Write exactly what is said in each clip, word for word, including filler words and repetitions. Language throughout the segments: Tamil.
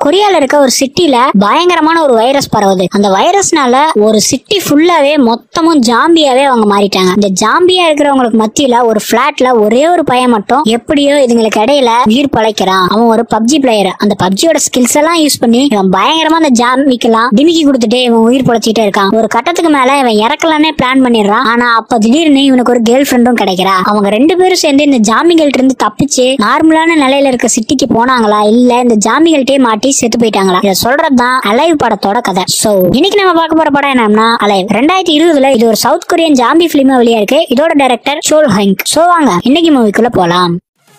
கொரியால இருக்க ஒரு சிட்டில பயங்கரமான ஒரு வைரஸ் பரவுது. அந்த வைரஸ்னால ஒரு சிட்டி ஃபுல்லாவே மொத்தமும் ஜாம்பியாவே அவங்க மாறிட்டாங்க. இந்த ஜாம்பியா இருக்கிறவங்களுக்கு மத்தியில ஒரு பிளாட்ல ஒரே ஒரு பையன் மட்டும் எப்படியோ இதுங்களுக்கு இடையில உயிர் பழைக்கிறான். அவன் ஒரு பப்ஜி பிளேயர். அந்த பப்ஜியோட ஸ்கில்ஸ் எல்லாம் யூஸ் பண்ணி இவன் பயங்கரமா அந்த ஜாம்பிக்கெல்லாம் டிமிக்கி கொடுத்துட்டு இவன் உயிர் பழைச்சிட்டே இருக்கான். ஒரு கட்டத்துக்கு மேல இவன் இறக்கலானே பிளான் பண்ணிடுறான். ஆனா அப்ப திடீர்னு இவனுக்கு ஒரு கேர்ள் ஃபிரெண்டும் கிடைக்கிறா. அவங்க ரெண்டு பேரும் சேர்ந்து இந்த ஜாம்பிகள்ட்ட இருந்து தப்பிச்சு நார்மலான நிலையில இருக்க சிட்டிக்கு போனாங்களா இல்ல இந்த ஜாம்பிகள்ட்டே மாட்டி செத்து போயிட்டாங்களா? இத சொல்றதுதான் அலைவ் படத்தோட கதை. சோ இன்னைக்கு நம்ம பார்க்க போற படம் என்னன்னா அலைவ். ரெண்டாயிரத்தி இருபதுல இது ஒரு சவுத் கொரியன் ஜாம்பி பிலிமா வெளியா இருக்கு. இதோட டைரக்டர் சோல் ஹெங். சோ வாங்க இன்னைக்கு மூவிக்குள்ள போலாம்.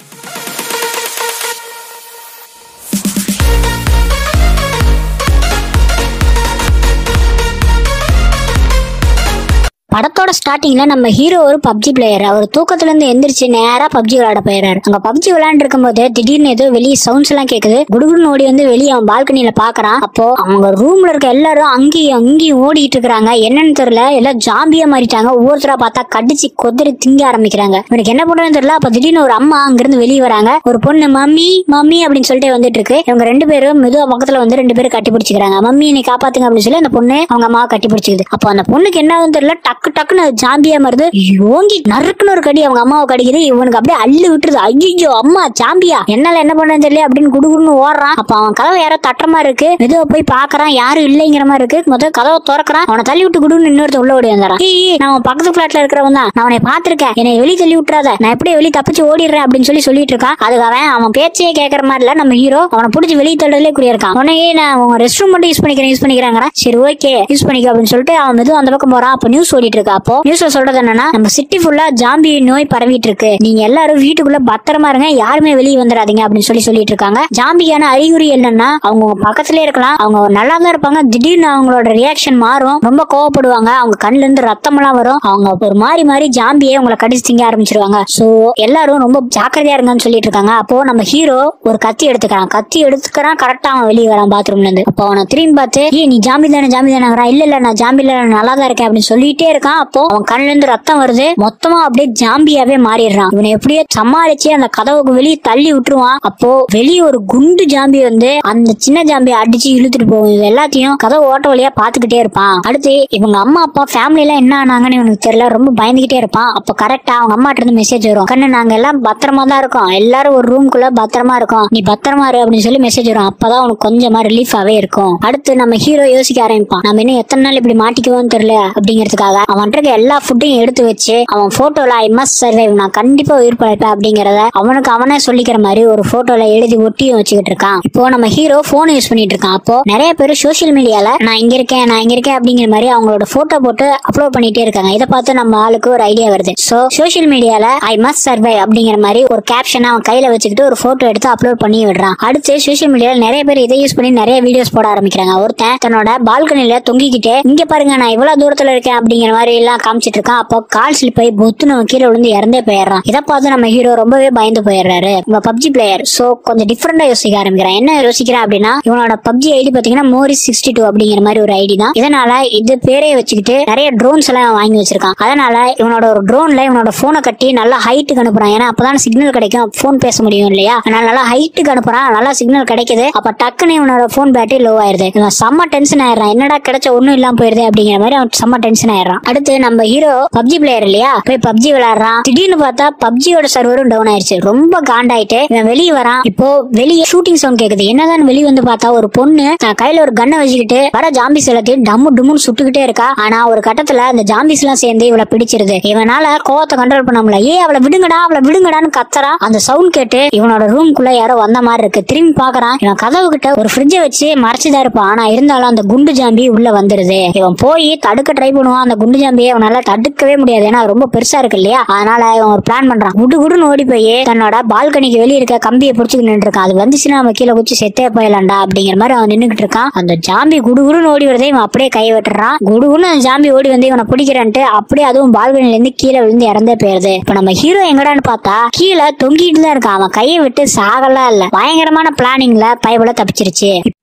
படத்தோட ஸ்டார்டிங்ல நம்ம ஹீரோ ஒரு பப்ஜி பிளேயர். அவர் தூக்கத்துல இருந்து எந்திரிச்சு நேரா பப்ஜி விளையாட போயிறாரு. அங்க பப்ஜி விளையாண்டு இருக்கும் போது திடீர்னு ஏதோ வெளியே சவுண்ட்ஸ் எல்லாம் கேக்குது. குடுகுடுன்னு ஓடி வந்து வெளியே அவன் பால்கனியில பாக்குறான். அப்போ அவங்க ரூம்ல இருக்க எல்லாரும் அங்கேயும் அங்கேயும் ஓடிட்டு இருக்காங்க. என்னன்னு தெரியல, எல்லாம் ஜாம்பியா மாறிட்டாங்க. ஒவ்வொருத்தரா பார்த்தா கடிச்சு கொதறி திங்க ஆரம்பிக்கிறாங்க. இவனுக்கு என்ன பண்றதுன்னு தெரியல. அப்ப திடீர்னு ஒரு அம்மா அங்கிருந்து வெளியே வராங்க. ஒரு பொண்ணு மம்மி மம்மி அப்படின்னு சொல்லிட்டு வந்துட்டு இருக்கு. இவங்க ரெண்டு பேரும் மெதுவா பக்கத்துல வந்து ரெண்டு பேரும் கட்டி பிடிச்சிக்கிறாங்க. மம்மி என்னை காப்பாத்துங்க அப்படின்னு சொல்லி அந்த பொண்ணு அவங்க அம்மாவை கட்டி பிடிச்சிக்குது. அப்போ அந்த பொண்ணுக்கு என்ன ஆகுதுன்னு தெரியல, டக்கு டக்குன்னு ஜாம்பியா மருது ஓங்கி நறுக்குன்னு ஒரு கடி அவங்க அம்மாவை கடிக்குது. இவனுக்கு அப்படியே அள்ளு விட்டுருது. ஐயோ அம்மா ஜாம்பியா, என்னால என்ன பண்றேன்னு தெரியல அப்படின்னு குடுகுடுன்னு ஓடுறான். அப்ப அவன் கதவை யாரோ தட்டுற மாதிரி இருக்கு. மெதுவா போய் பாக்குறான், யாரும் இல்லைங்கிற மாதிரி இருக்கு. முதல் கதவை திறக்கிறான். அவனை தள்ளி விட்டு குடுன்னு இன்னொருத்த உள்ள ஓடி வந்துறான். நான் பக்கத்து பிளாட்ல இருக்கிறவன் தான், நான் அவனை பாத்திருக்கேன், என்னை வெளியே தள்ளி விட்டுறாத, நான் எப்படி வெளியே தப்பிச்சு ஓடிடுறேன் அப்படின்னு சொல்லி சொல்லிட்டு இருக்கான். அதுக்கு அவன் அவன் பேச்சையே கேட்கற மாதிரி இல்ல. நம்ம ஹீரோ அவனை பிடிச்சி வெளியே தள்ளலே குறியா இருக்கான். உடனே நான் உங்க ரெஸ்ட் ரூம் மட்டும் யூஸ் பண்ணிக்கிறேன் யூஸ் பண்ணிக்கிறாங்க. சரி ஓகே யூஸ் பண்ணிக்க அப்படின்னு சொல்லிட்டு அவன் மெதுவா அந்த பக்கம் போறான். அப்ப நியூஸ் ஓடிட்டு இருக்கா. அப்போ நியூஸ்ல சொல்றது என்னன்னா, நம்ம சிட்டி ஃபுல்லா ஜாம்பி நோய் பரவிட்டு இருக்கு, நீங்க எல்லாரும் வீட்டுக்குள்ள பத்திரமா இருங்க, யாருமே வெளியே வந்துடாதீங்க அப்படின்னு சொல்லி சொல்லிட்டு இருக்காங்க. ஜாம்பியான அறிகுறி என்னன்னா, அவங்க பக்கத்திலே இருக்கலாம், அவங்க நல்லா தான் இருப்பாங்க, திடீர்னு அவங்களோட ரியாக்ஷன் மாறும், ரொம்ப கோவப்படுவாங்க, அவங்க கண்ணுல இருந்து ரத்தம் எல்லாம் வரும், அவங்க ஒரு மாறி மாறி ஜாம்பியே உங்களை கடிச்சு திங்க ஆரம்பிச்சிருவாங்க. சோ எல்லாரும் ரொம்ப ஜாக்கிரதையா இருங்கன்னு சொல்லிட்டு இருக்காங்க. அப்போ நம்ம ஹீரோ ஒரு கத்தி எடுத்துக்கிறான். கத்தி எடுத்துக்கிறான் கரெக்டா அவன் வெளியே வரான் பாத்ரூம்ல இருந்து. அப்போ அவனை திரும்பி பார்த்து, ஏ நீ ஜாம்பி தானே ஜாம்பி தானே, இல்ல இல்ல நான் ஜாம்பி இல்ல நல்லா தான் இருக்கேன் அப்படின்னு சொல்லிட்டே இருக்கான். அப்போ அவன் கண்ணுல இருந்து ரத்தம் வருது. மொத்தமா அப்படியே ஜாம்பியாவே மாறிடுறான். இவனை எப்படியோ சமாளிச்சு அந்த கதவுக்கு வெளியே தள்ளி விட்டுருவான். அப்போ வெளியே ஒரு குண்டு ஜாம்பி வந்து அந்த சின்ன ஜாம்பியை அடிச்சு இழுத்துட்டு போகும். இது எல்லாத்தையும் கதவு ஓட்ட வழியா பாத்துக்கிட்டே இருப்பான். அடுத்து இவங்க அம்மா அப்பா ஃபேமிலி எல்லாம் என்ன ஆனாங்கன்னு இவனுக்கு தெரியல, ரொம்ப பயந்துகிட்டே இருப்பான். அப்ப கரெக்டா அவங்க அம்மாட்ட இருந்து மெசேஜ் வரும், கண்ணு நாங்க எல்லாம் பத்திரமா தான் இருக்கோம், எல்லாரும் ஒரு ரூம்குள்ள பத்திரமா இருக்கோம், நீ பத்திரமா இரு அப்படின்னு சொல்லி மெசேஜ் வரும். அப்பதான் அவனுக்கு கொஞ்சமா ரிலீஃபாவே இருக்கும். அடுத்து நம்ம ஹீரோ யோசிக்க ஆரம்பிப்பான், நம்ம இன்னும் எத்தனை நாள் இப்படி மாட்டிக்குவோன்னு தெரியல அப்படிங்கிறதுக்காக அவன் இருக்க எல்லா ஃபுட்டையும் எடுத்து வச்சு அவன் போட்டோல ஐ மஸ்ட் சர்வைவ், நான் கண்டிப்பா உயிர் பழைப்பேன் அப்படிங்கறத அவனுக்கு அவனே சொல்லிக்கிற மாதிரி ஒரு போட்டோல எழுதி ஒட்டியும் வச்சுக்கிட்டு இருக்கான். இப்போ நம்ம ஹீரோ போன் யூஸ் பண்ணிட்டு இருக்கான். அப்போ நிறைய பேர் சோசியல் மீடியால நான் இங்க இருக்கேன் நான் இங்க இருக்கேன் அப்படிங்கிற மாதிரி அவங்களோட போட்டோ போட்டு அப்லோட் பண்ணிட்டே இருக்காங்க. இதை பார்த்து நம்ம ஆளுக்கு ஒரு ஐடியா வருது. சோ சோசியல் மீடியால ஐ மஸ்ட் சர்வைவ் அப்படிங்கிற மாதிரி ஒரு கேப்ஷன் அவன் கையில வச்சுக்கிட்டு ஒரு போட்டோ எடுத்து அப்லோட் பண்ணி விடுறான். அடுத்து சோசியல் மீடியால நிறைய பேர் இதை யூஸ் பண்ணி நிறைய வீடியோஸ் போட ஆரம்பிக்கிறாங்க. ஒருத்தன் தன்னோட பால்கனில தொங்கிக்கிட்டு இங்க பாருங்க நான் இவ்வளவு தூரத்துல இருக்கேன் அப்படிங்கிற மாதிரி எல்லாம் காமிச்சிட்டு இருக்கான். அப்போ கால் ஸ்லிப் ஆகி பொத்துன்னு கீழே விழுந்து இறந்தே போயிடுறான். இதை பார்த்து நம்ம ஹீரோ ரொம்பவே பயந்து போயிடுறாரு. இவன் பப்ஜி பிளேயர். சோ கொஞ்சம் டிஃபரெண்டா யோசிக்க ஆரம்பிக்கிறான். என்ன யோசிக்கிறான் அப்படின்னா, இவனோட பப்ஜி ஐடி பாத்தீங்கன்னா மோரிஸ் சிக்ஸ்டி டூ அப்படிங்கிற மாதிரி ஒரு ஐடி தான். இதனால இது பேரே வச்சுக்கிட்டு நிறைய ட்ரோன்ஸ் எல்லாம் வாங்கி வச்சிருக்கான். அதனால இவனோட ஒரு ட்ரோன்ல இவனோட போனை கட்டி நல்லா ஹைட்டுக்கு அனுப்புறான். ஏன்னா அப்பதான் சிக்னல் கிடைக்கும், போன் பேச முடியும் இல்லையா, அதனால நல்லா ஹைட்டுக்கு அனுப்புறான். நல்லா சிக்னல் கிடைக்குது. அப்ப டக்குன்னு இவனோட போன் பேட்டரி லோ ஆயிருது. இவன் செம்ம டென்ஷன் ஆயிடுறான். என்னடா கிடைச்ச ஒண்ணும் இல்லாம போயிருது அப்படிங்கிற மாதிரி அவன் செம்ம டென்ஷன் ஆயிடுறான். அடுத்து நம்ம ஹீரோ பப்ஜி பிளேயர் இல்லையா, போய் பப்ஜி விளையாடுறான். திடீர்னு பார்த்தா பப்ஜியோட சர்வரும் டவுன் ஆயிடுச்சு. ரொம்ப காண்டாயிட்டு இவன் வெளியே வரான். இப்போ வெளியே ஷூட்டிங் சவுண்ட் கேக்குது. என்னதான் வெளியே வந்து பார்த்தா ஒரு பொண்ணு கையில ஒரு கண்ணை வச்சுக்கிட்டு வர ஜாம்பிஸ் எல்லாத்தையும் டம்மு டும்முன்னு சுட்டுக்கிட்டே இருக்கா. ஆனா ஒரு கட்டத்துல அந்த ஜாம்பிஸ் எல்லாம் சேர்ந்து இவளை பிடிச்சிருது. இவனால கோவத்தை கண்ட்ரோல் பண்ண முடியல. ஏ அவளை விடுங்கடா அவளை விடுங்கடான்னு கத்துறான். அந்த சவுண்ட் கேட்டு இவனோட ரூம்குள்ள யாரோ வந்த மாதிரி இருக்கு. திரும்பி பாக்குறான். இவன் கதவு கிட்ட ஒரு ஃப்ரிட்ஜை வச்சு மறைச்சுதான் இருப்பான். ஆனா இருந்தாலும் அந்த குண்டு ஜாம்பி உள்ள வந்துருது. இவன் போய் தடுக்க ட்ரை பண்ணுவான். அந்த குண்டு ஜாம்பியை அவனால தடுக்கவே முடியாது. ஏன்னா ரொம்ப பெருசா இருக்கு இல்லையா, அதனால இவன் ஒரு பிளான் பண்றான். குடு குடுன்னு ஓடி போய் தன்னோட பால்கனிக்கு வெளியே இருக்க கம்பியை பிடிச்சிட்டு நின்று இருக்கான். அது வந்துச்சுன்னா நம்ம கீழே குச்சி செத்தே போயிடலாம்டா அப்படிங்கிற மாதிரி அவன் நின்றுகிட்டு இருக்கான். அந்த ஜாம்பி குடுகுடுன்னு ஓடி வரதே இவன் அப்படியே கை விட்டுறான். குடுகுன்னு அந்த ஜாம்பி ஓடி வந்து இவனை பிடிக்கிறான்ட்டு அப்படியே அதுவும் பால்கனில இருந்து கீழே விழுந்து இறந்தே போயிருது. இப்ப நம்ம ஹீரோ எங்கடான்னு பார்த்தா கீழே தொங்கிட்டு தான் இருக்கான். அவன் கையை விட்டு சாகலாம் இல்ல. பயங்கரமான பிளானிங்ல பைபிள தப்பிச்சிருச்சு.